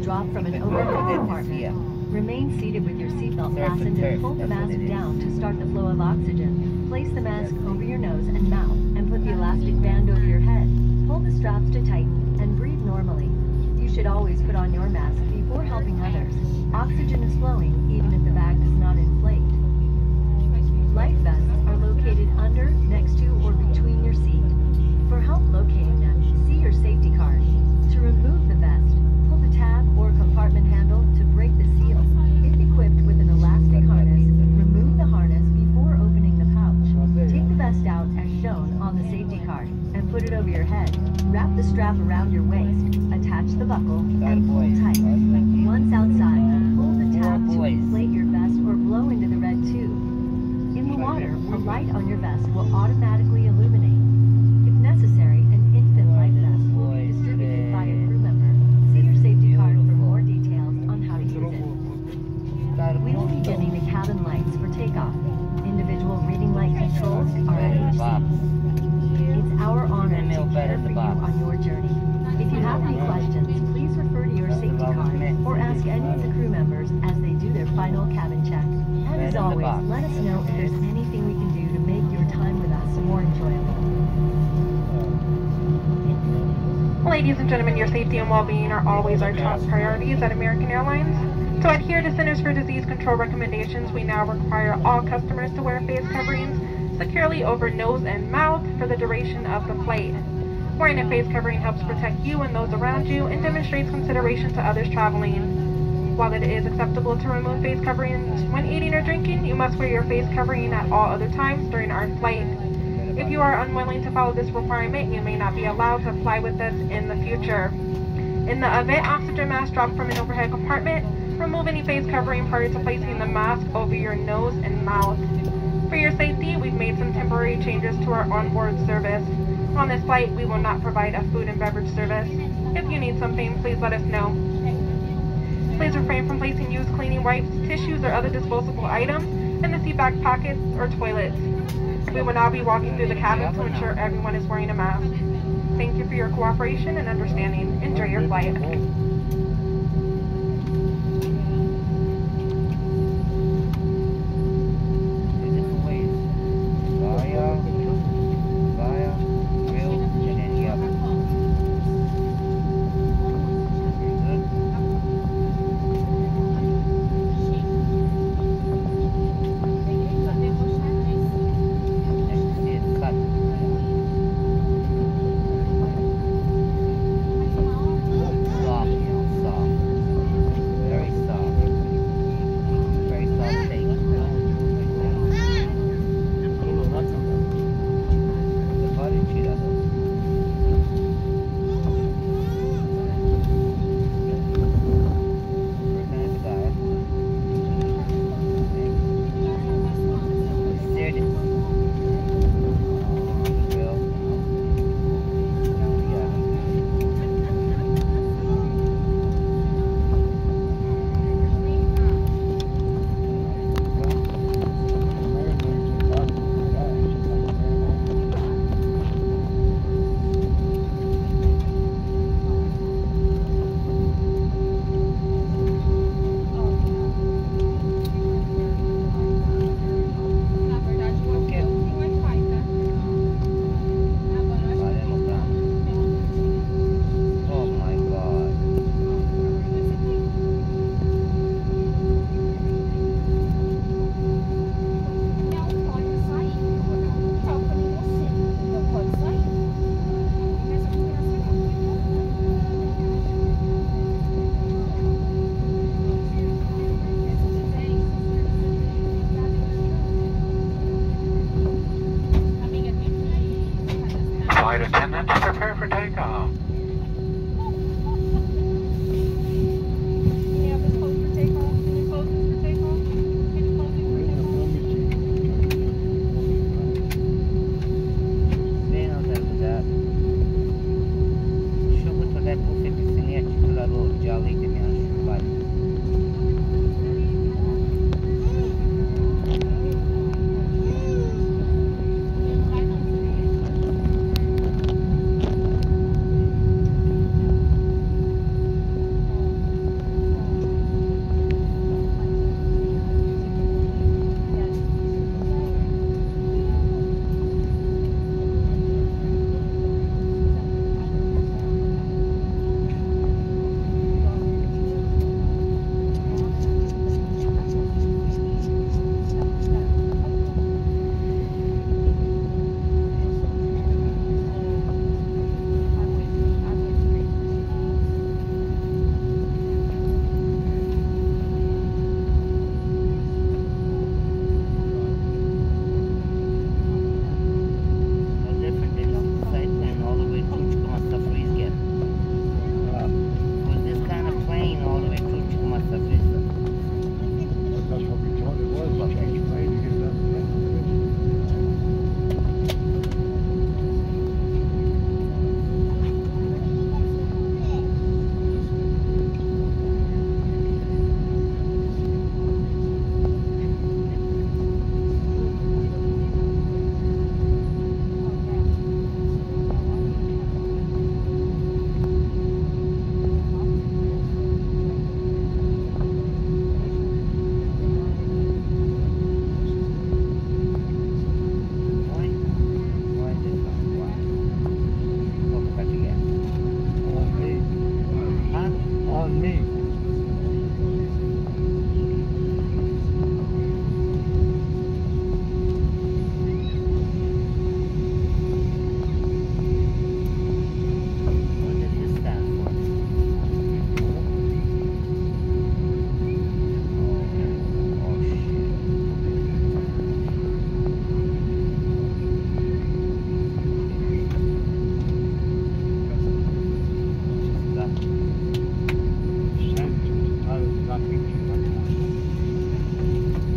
drop from an overhead compartment. Remain seated with your seatbelt fastened and pull the mask down to start the flow of oxygen. Place the mask over your nose and mouth and put the elastic band over your head. Pull the straps to tighten and breathe normally. You should always put on your mask before helping others. Oxygen is flowing even if the bag does not inflate. Life vests are located under, next to, or between your seat. For help locating them, see your safety card. To remove the vest, pull the tab or compartment handle to break the seal. If equipped with an elastic harness, remove the harness before opening the pouch. Take the vest out as shown on the safety card and put it over your head. Wrap the strap around your waist, attach the buckle, and pull tight. Once outside, pull the tab to inflate your vest or blow into the red tube. In the water, a light on your vest will automatically illuminate. If necessary, an infant life vest will be distributed by a crew member. See your safety card for more details on how to use it. We will be dimming the cabin lights for takeoff. Individual reading light controls are at each seat. It's our honor to care for you on your journey. If you have any questions, please refer to your safety card or ask any of the crew members as they do their final cabin check. And as always, let us know if there's anything we can do to make your time with us more enjoyable. Ladies and gentlemen, your safety and well-being are always our top priorities at American Airlines. To adhere to Centers for Disease Control recommendations, we now require all customers to wear face coverings securely over nose and mouth for the duration of the flight. Wearing a face covering helps protect you and those around you and demonstrates consideration to others traveling. While it is acceptable to remove face coverings when eating or drinking, you must wear your face covering at all other times during our flight. If you are unwilling to follow this requirement, you may not be allowed to fly with us in the future. In the event oxygen mask dropped from an overhead compartment, remove any face covering prior to placing the mask over your nose and mouth. For your safety, we've made some temporary changes to our onboard service. On this flight, we will not provide a food and beverage service. If you need something, please let us know. Please refrain from placing used cleaning wipes, tissues, or other disposable items in the seat back pockets or toilets. We will now be walking through the cabin to ensure everyone is wearing a mask. Thank you for your cooperation and understanding. Enjoy your flight. Flight attendants, prepare for takeoff. on me. What does this stand for? Oh shit. That- Sent. I was not thinking like that.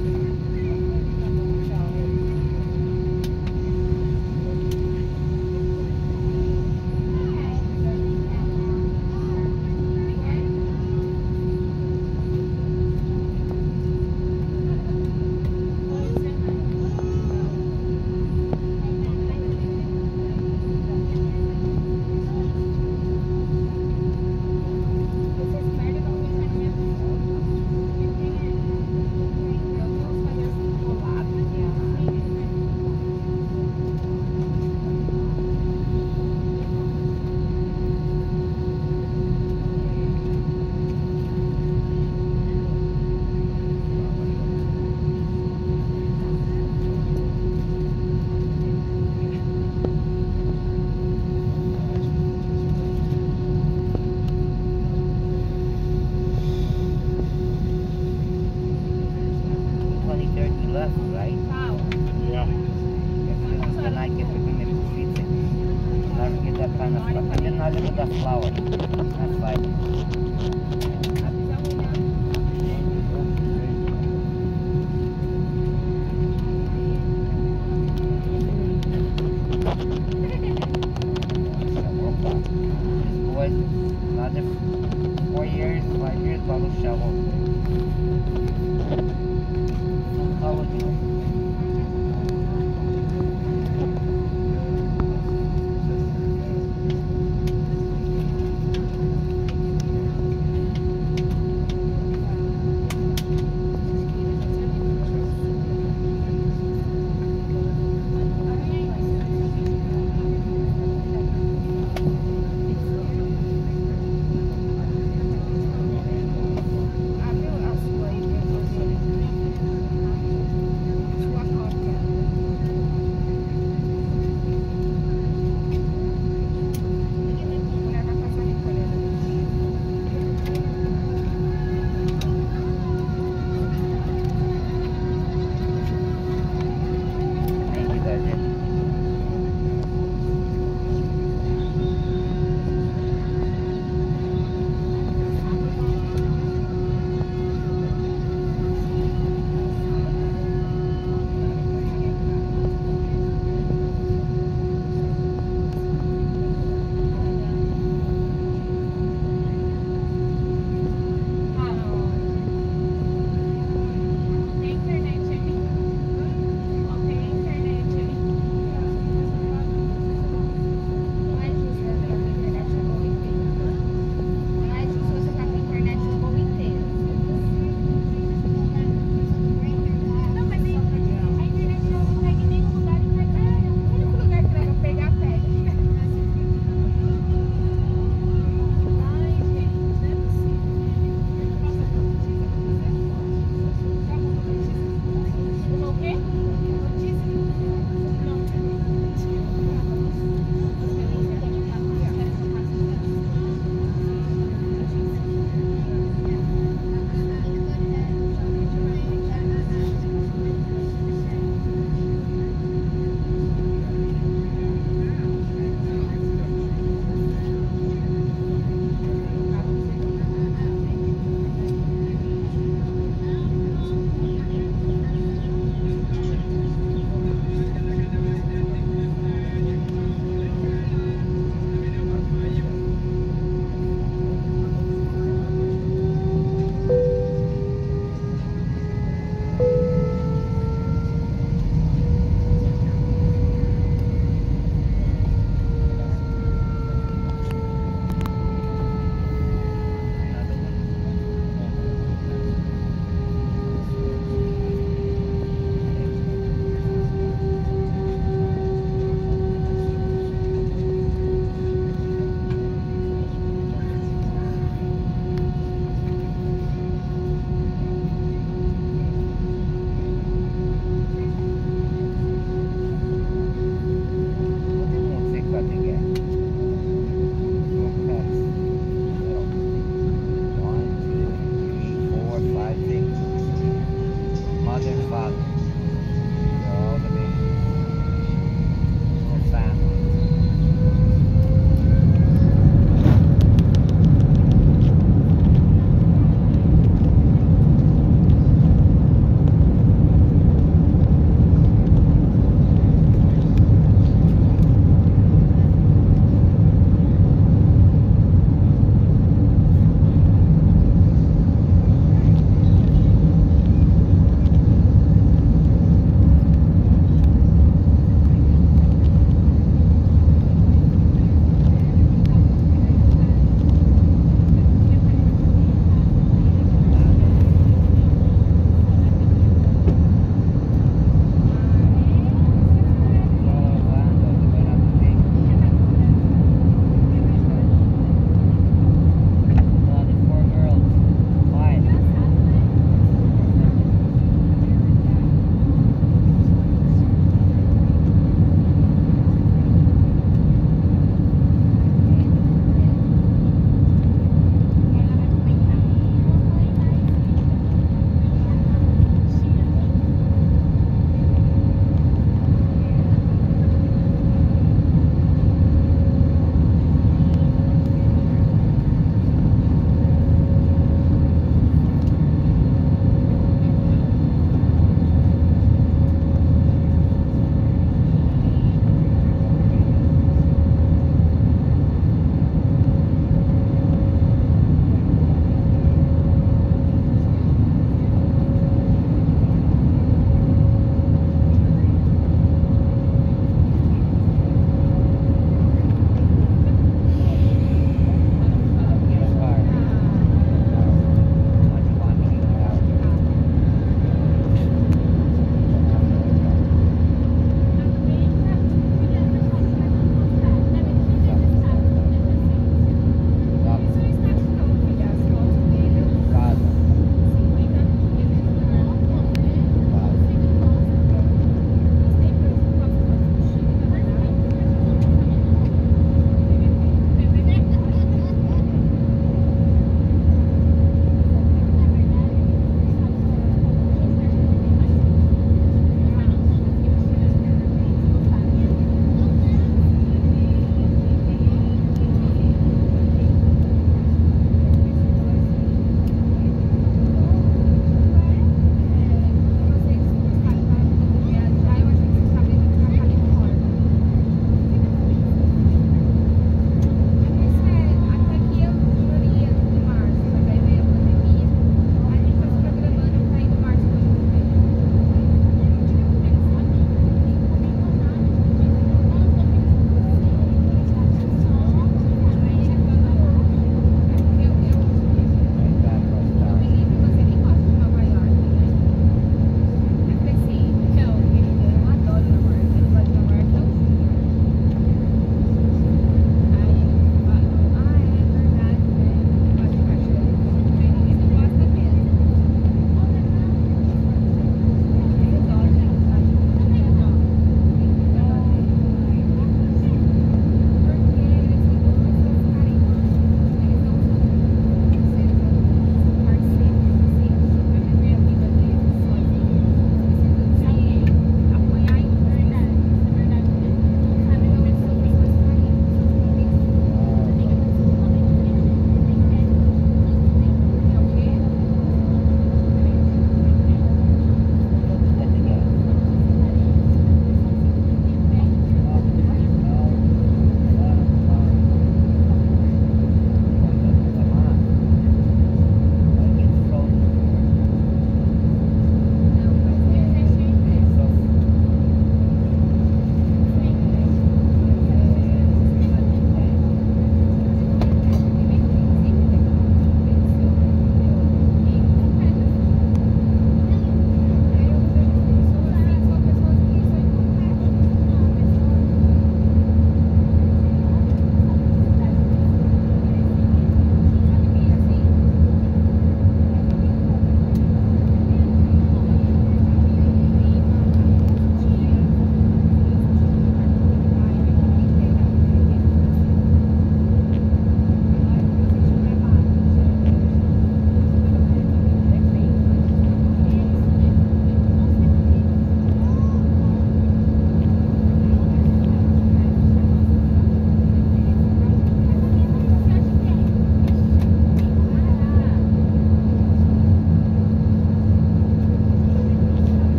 Left, right? Yeah. Can I get to me to feed it? Never get that kind of flower. And then I look at that flower. That's fine. This boy, another 4 years, 5 years, bottle shovel.